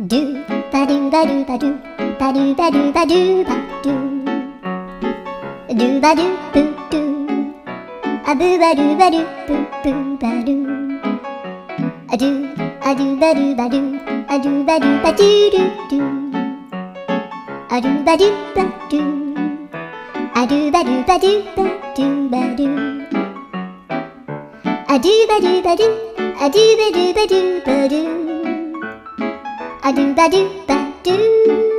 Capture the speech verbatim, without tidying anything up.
ドゥバドゥバドゥバドゥバドゥバドゥバドゥバドゥドゥバドゥブドゥアブバドゥバドゥブブバドゥアドゥアドゥバドゥバドゥアドゥバドゥバドゥドゥドゥアドゥバドゥバドゥアドゥバドゥバドゥバドゥバドゥアドゥバドゥバドゥアドゥバドゥバドゥバドゥアドゥバドゥバドゥ